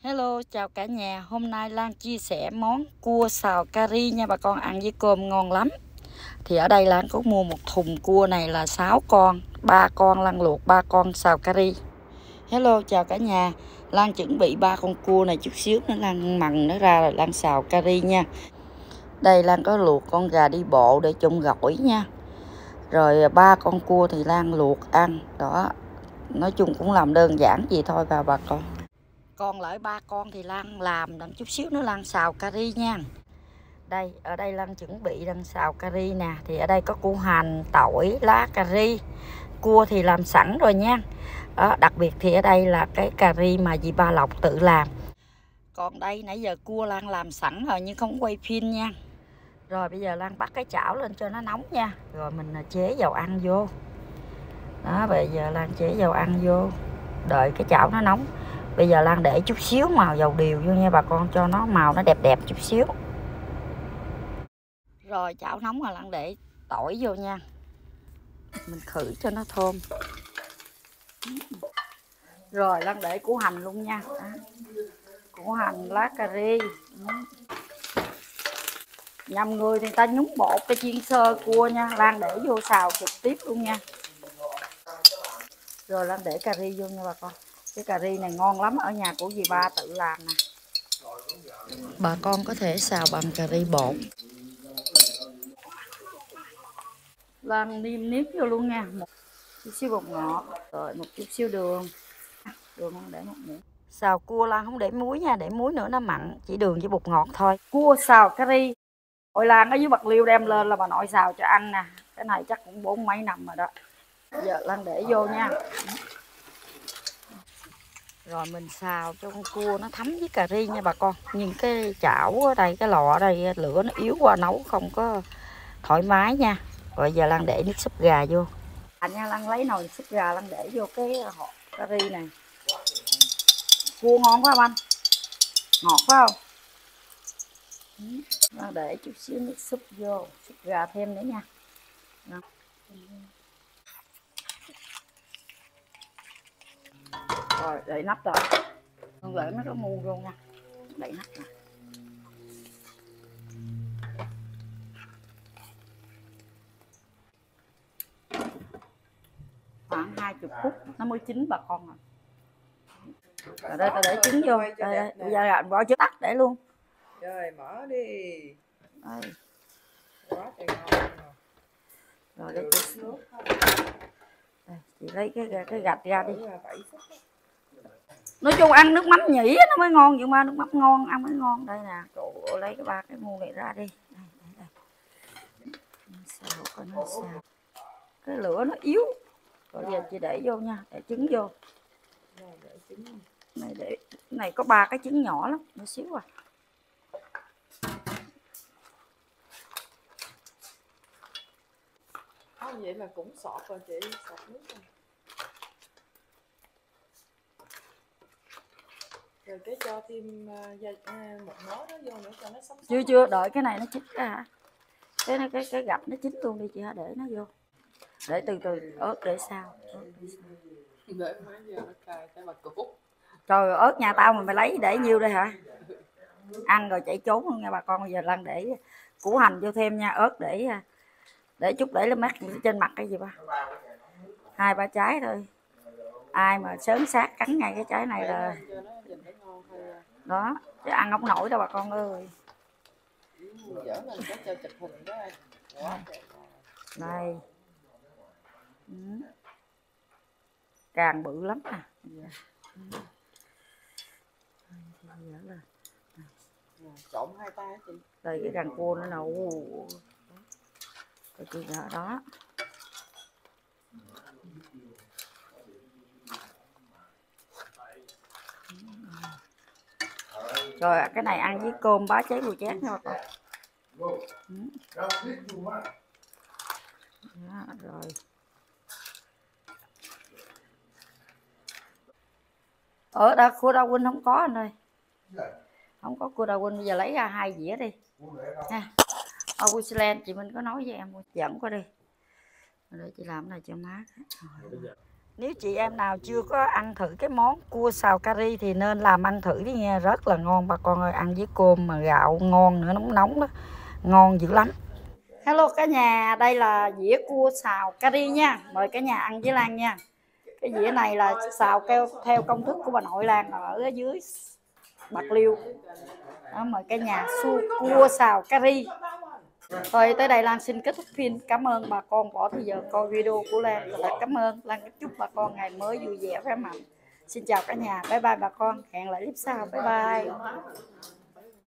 Hello, chào cả nhà. Hôm nay Lan chia sẻ món cua xào cà ri nha bà con, ăn với cơm ngon lắm. Thì ở đây Lan có mua một thùng cua này là 6 con, 3 con Lan luộc, 3 con xào cà ri. Hello, chào cả nhà. Lan chuẩn bị 3 con cua này chút xíu nữa Lan mần nó ra rồi Lan xào cà ri nha. Đây Lan có luộc con gà đi bộ để trụng gỏi nha. Rồi 3 con cua thì Lan luộc ăn. Đó, nói chung cũng làm đơn giản vậy thôi bà con. Còn lại 3 con thì Lan làm đằng chút xíu nữa Lan xào cà ri nha. Đây, ở đây Lan chuẩn bị đang xào cà ri nè. Thì ở đây có củ hành, tỏi, lá cà ri. Cua thì làm sẵn rồi nha. Đó, đặc biệt thì ở đây là cái cà ri mà dì Ba Lộc tự làm. Còn đây nãy giờ cua Lan làm sẵn rồi nhưng không quay phim nha. Rồi bây giờ Lan bắt cái chảo lên cho nó nóng nha. Rồi mình chế dầu ăn vô. Đó, bây giờ Lan chế dầu ăn vô. Đợi cái chảo nó nóng. Bây giờ Lan để chút xíu màu dầu điều vô nha bà con, cho nó màu nó đẹp đẹp chút xíu. Rồi chảo nóng rồi Lan để tỏi vô nha. Mình khử cho nó thơm. Rồi Lan để củ hành luôn nha. Đó. Củ hành, lá cà ri. Nhầm người thì ta nhúng bột để chiên sơ cua nha. Lan để vô xào trực tiếp luôn nha. Rồi Lan để cà ri vô nha bà con. Cái cà ri này ngon lắm, ở nhà của dì Ba tự làm nè. Bà con có thể xào bằng cà ri bột. Lan nêm nếp vô luôn nha. Một chút xíu bột ngọt, rồi một chút xíu đường. Đường Lan để một muỗng. Xào cua Lan không để muối nha, để muối nữa nó mặn, chỉ đường với bột ngọt thôi. Cua xào cà ri. Hồi Lan ở dưới Bạc Liêu đem lên là bà nội xào cho ăn nè. Cái này chắc cũng 4 mấy năm rồi đó. Giờ Lan để vô nha. Rồi mình xào cho con cua nó thấm với cà ri nha bà con. Nhưng cái chảo ở đây, cái lò ở đây lửa nó yếu quá, nấu không có thoải mái nha. Rồi giờ Lan để nước súp gà vô. Nha, Lan lấy nồi súp gà Lan để vô cái hộp cà ri này. Cua ngon quá không anh? Ngọt phải không? Lan để chút xíu nước súp vô, súp gà thêm nữa nha. Đó. Rồi đậy nắp rồi. Con để nó có mu vô nha. Đậy nắp nè. Khoảng 20 phút nó mới chín bà con à. Rồi đây ta để trứng vô. Đây, bây giờ bỏ chữ tắt để luôn. Rồi mở đi. Đây. Quá trời ngon. Rồi đây chị lấy cái gạch ra đi. Nói chung ăn nước mắm nhỉ nó mới ngon, nhưng mà nước mắm ngon ăn mới ngon. Đây nè, cậu lấy cái 3 cái muỗng này ra đi. Đây. Xào coi nó xào. Cái lửa nó yếu. Rồi giờ chị để vô nha, để trứng vô. Này có 3 cái trứng nhỏ lắm, nhỏ xíu à. Vậy mà cũng sọt rồi chị, sọt nước rồi. Rồi cái cho thêm một mớ đó vô nữa cho nó sống. Chưa đợi cái này nó chín ra hả? Cái gạch nó chín luôn đi chị hả, để nó vô. Để từ ớt để sao? Để mấy giờ nó cay cái mà cục. Trời ớt nhà tao mà mày lấy để nhiêu đây hả? Ăn rồi chạy trốn luôn nha bà con. Bây giờ Lan để củ hành vô thêm nha, ớt để chút để lên mắt trên mặt cái gì ba. 2-3 trái thôi. Ai mà sớm sát cắn ngay cái trái này là đó, chứ ăn không nổi đâu bà con ơi. Đây. Càng bự lắm nè. Trộn 2 tay chị. Đây cái càng cua nữa nè. Cái chị đó. Rồi cái này ăn với cơm bá cháy bùi chét nha bà con. Đó, rồi. Ở đó cua đau Quynh không có anh ơi. Không có cua đau Quynh, bây giờ lấy ra 2 dĩa đi. Nha. Queensland chị Minh có nói với em dẫn qua đi. Để chị làm này cho má. Nếu chị em nào chưa có ăn thử cái món cua xào cà ri thì nên làm ăn thử đi nghe, rất là ngon bà con ơi, ăn với cơm mà gạo ngon nữa, nóng nóng đó, ngon dữ lắm. Hello cả nhà, đây là dĩa cua xào cà ri nha, mời cả nhà ăn với Lan nha. Cái dĩa này là xào theo công thức của bà nội Lan ở dưới Bạc Liêu. Đó, mời cả nhà cua xào cà ri. Thôi tới đây Lan xin kết thúc phim. Cảm ơn bà con bỏ thời giờ coi video của Lan. Và cảm ơn Lan, chúc bà con ngày mới vui vẻ khỏe mạnh. Xin chào cả nhà, bye bye bà con, hẹn lại clip sau, bye bye.